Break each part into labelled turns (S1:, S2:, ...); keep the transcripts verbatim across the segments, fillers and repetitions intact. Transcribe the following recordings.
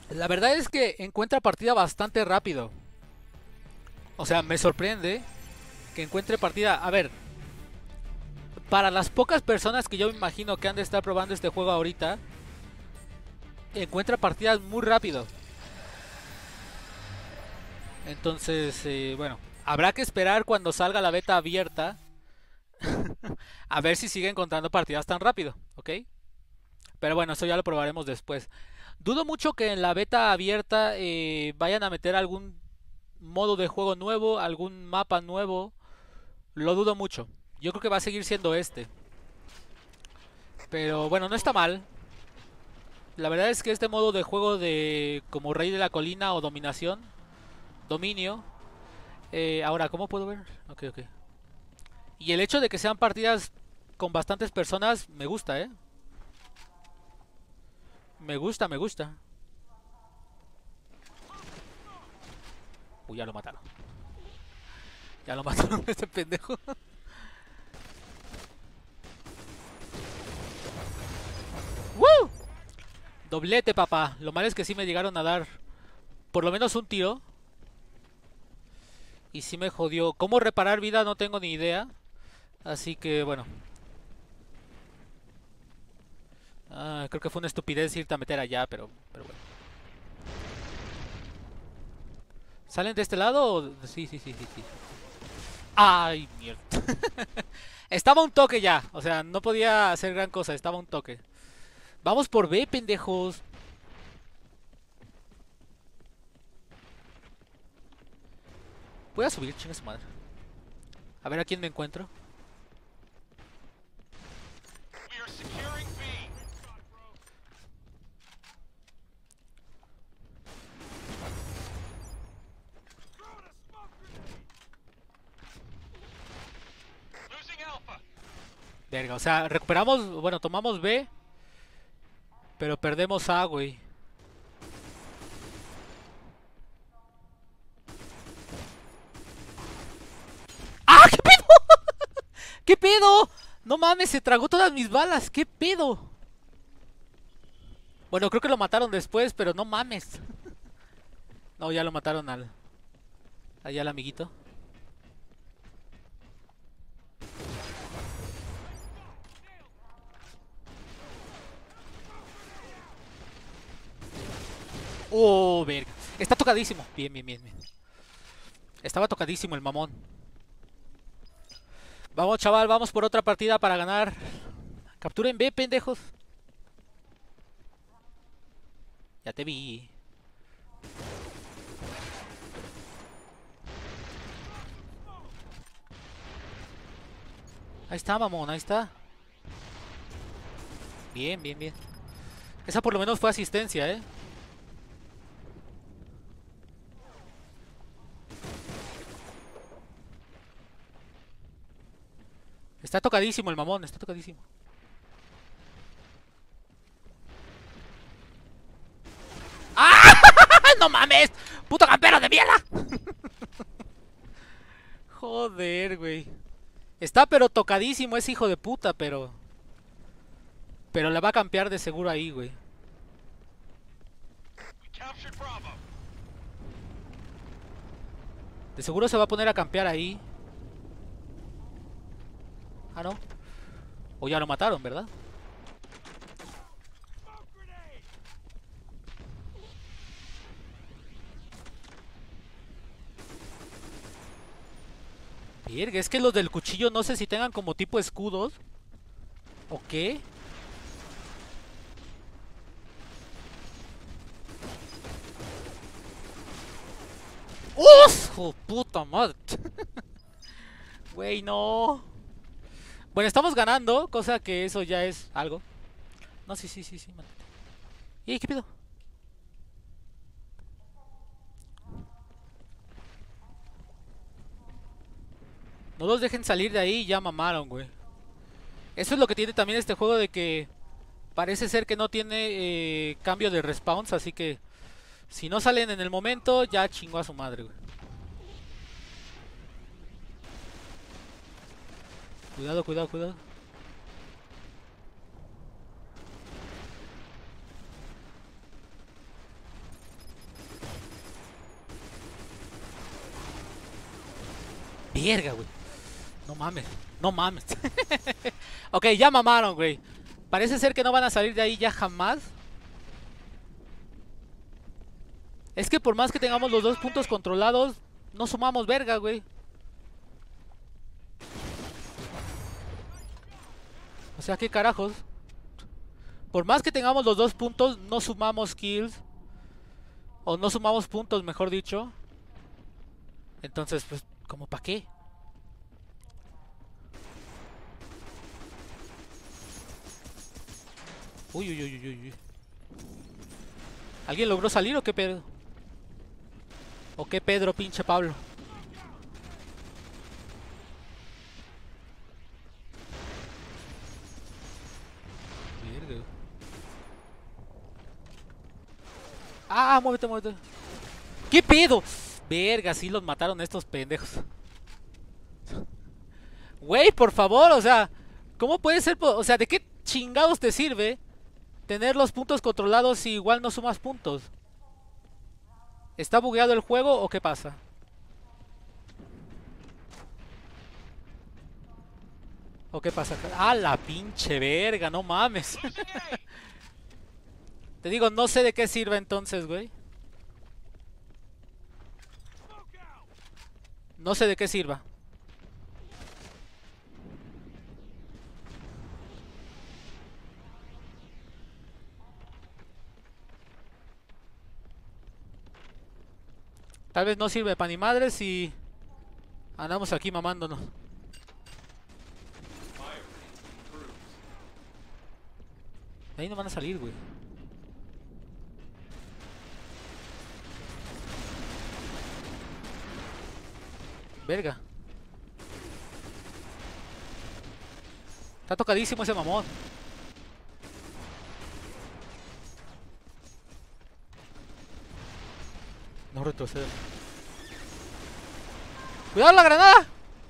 S1: La verdad es que encuentra partida bastante rápido. O sea, me sorprende que encuentre partida. A ver, para las pocas personas que yo me imagino que han de estar probando este juego ahorita, encuentra partidas muy rápido. Entonces, eh, bueno, habrá que esperar cuando salga la beta abierta a ver si sigue encontrando partidas tan rápido, ¿ok? Pero bueno, eso ya lo probaremos después. Dudo mucho que en la beta abierta eh, vayan a meter algún modo de juego nuevo, algún mapa nuevo. Lo dudo mucho. Yo creo que va a seguir siendo este. Pero bueno, no está mal. La verdad es que este modo de juego de como Rey de la Colina o Dominación, Dominio. Eh, ahora, ¿cómo puedo ver? Ok, ok. Y el hecho de que sean partidas con bastantes personas me gusta, ¿eh? Me gusta, me gusta. Uy, ya lo mataron. Ya lo mataron este pendejo. ¡Woo! Doblete, papá. Lo malo es que sí me llegaron a dar por lo menos un tiro. Y sí me jodió. ¿Cómo reparar vida? No tengo ni idea. Así que, bueno. Ah, creo que fue una estupidez irte a meter allá, pero, pero bueno. ¿Salen de este lado? O... Sí, sí, sí, sí, sí. ¡Ay, mierda! Estaba un toque ya. O sea, no podía hacer gran cosa. Estaba un toque. Vamos por B, pendejos. Voy a subir, chinga su madre. A ver a quién me encuentro. Verga, o sea, recuperamos, bueno, tomamos B, pero perdemos A, güey. ¡Ah, qué pedo! ¿Qué pedo? No mames, se tragó todas mis balas, ¿qué pedo? Bueno, creo que lo mataron después, pero no mames. No, ya lo mataron al... allá al amiguito. Oh, verga. Está tocadísimo. Bien, bien, bien, bien. Estaba tocadísimo el mamón. Vamos, chaval, vamos por otra partida para ganar. Capturen B, pendejos. Ya te vi. Ahí está, mamón, ahí está. Bien, bien, bien. Esa por lo menos fue asistencia, ¿eh? Está tocadísimo el mamón, está tocadísimo. ¡Ah! ¡No mames! ¡Puto campero de mierda! Joder, güey. Está pero tocadísimo ese hijo de puta, pero... Pero la va a campear de seguro ahí, güey. De seguro se va a poner a campear ahí. Ah, no. O ya lo mataron, ¿verdad? Verga, es que los del cuchillo no sé si tengan como tipo escudos. ¿O qué? ¡Uf! ¡Oh, puta madre! Güey, no. Bueno, estamos ganando, cosa que eso ya es algo. No, sí, sí, sí, sí, man. ¿Y qué pido? No los dejen salir de ahí, ya mamaron, güey. Eso es lo que tiene también este juego de que parece ser que no tiene eh, cambio de respawns, así que si no salen en el momento, ya chingó a su madre, güey. Cuidado, cuidado, cuidado. Verga, güey. No mames. No mames. Ok, ya mamaron, güey. Parece ser que no van a salir de ahí ya jamás. Es que por más que tengamos los dos puntos controlados, no sumamos verga, güey. O sea, ¿qué carajos? Por más que tengamos los dos puntos, no sumamos kills. O no sumamos puntos, mejor dicho. Entonces, pues, ¿cómo para qué? Uy, uy, uy, uy, uy. ¿Alguien logró salir o qué pedo? ¿O qué Pedro, pinche Pablo? Verga. Ah, muévete, muévete. ¿Qué pedo? Verga, sí los mataron estos pendejos. Güey, por favor, o sea, ¿cómo puede ser? O sea, ¿de qué chingados te sirve tener los puntos controlados si igual no sumas puntos? ¿Está bugueado el juego o qué pasa? ¿O qué pasa? ¡Ah, la pinche verga! No mames. Te digo, no sé de qué sirve entonces, güey. No sé de qué sirva. Tal vez no sirve para ni madres y andamos aquí mamándonos. De ahí no van a salir, güey. Verga. Está tocadísimo ese mamón. No retroceder. ¡Cuidado la granada!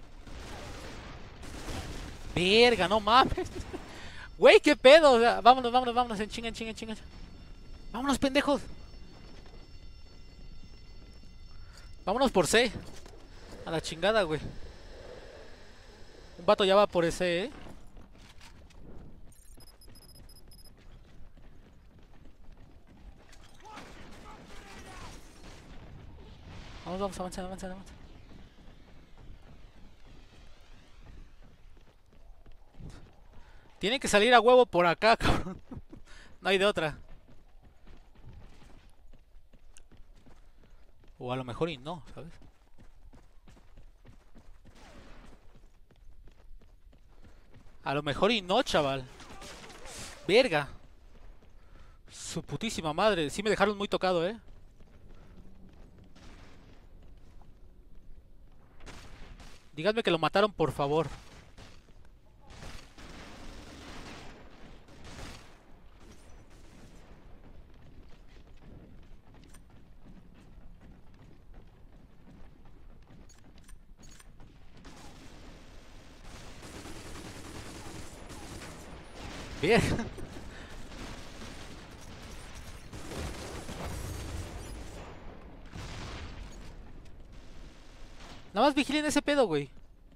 S1: Verga, no mames. Güey, qué pedo. O sea, vámonos, vámonos, vámonos. En chinga, en chinga, en chinga. Vámonos, pendejos. Vámonos por C. A la chingada, güey. Un vato ya va por ese, eh. Vamos, vamos, avanza, avanza, avanza. Tienen que salir a huevo por acá, cabrón. No hay de otra. O a lo mejor y no, ¿sabes? A lo mejor y no, chaval. Verga. Su putísima madre. Sí me dejaron muy tocado, eh. Díganme que lo mataron, por favor. Bien. Nada más vigilen ese pedo, güey.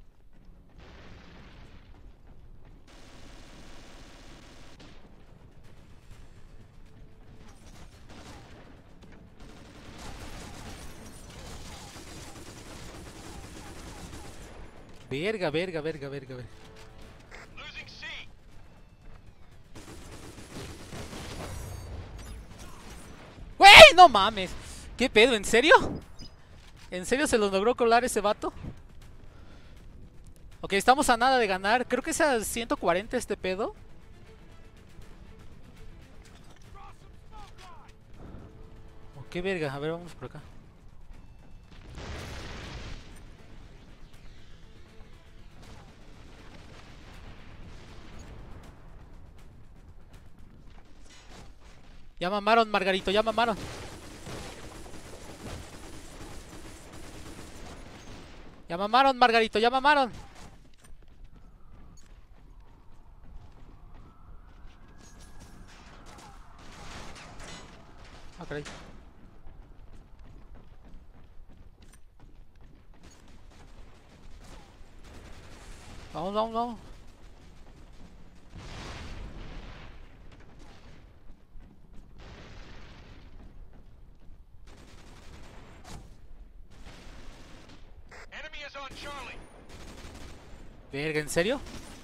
S1: Verga, verga, verga, verga, verga. ¡Güey! ¡No mames! ¿Qué pedo? ¿En serio? ¿En serio se los logró colar ese vato? Ok, estamos a nada de ganar. Creo que es a ciento cuarenta este pedo. Oh, qué verga. A ver, vamos por acá. Ya mamaron, Margarito, ya mamaron. Ya mamaron, Margarito, ya mamaron. Ah, caray. Vamos, vamos, vamos. Verga, ¿en serio?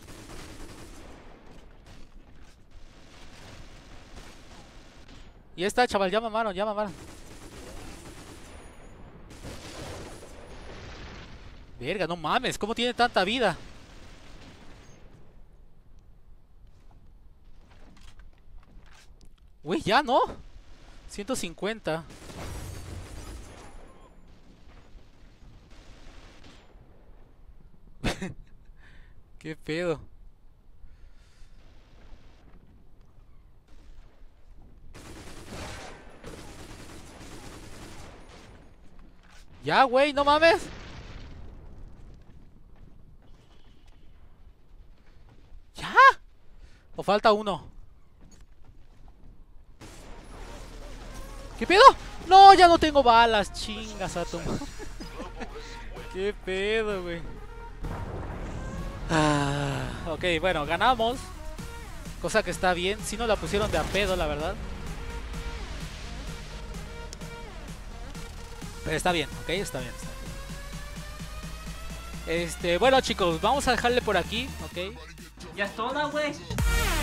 S1: Y está, chaval, ya mamaron, ya mamaron. Verga, no mames, ¿cómo tiene tanta vida? Uy, ya no. ciento cincuenta. ¿Qué pedo? Ya, güey, no mames. ¿Ya? ¿O falta uno? ¿Qué pedo? No, ya no tengo balas. Chingas a tu madre. ¿Qué pedo, güey? Ah, ok, bueno, ganamos. Cosa que está bien. Si no la pusieron de a pedo, la verdad. Pero está bien, ok, está bien, está bien. Este, bueno chicos, vamos a dejarle por aquí, ok.
S2: Ya es toda, güey.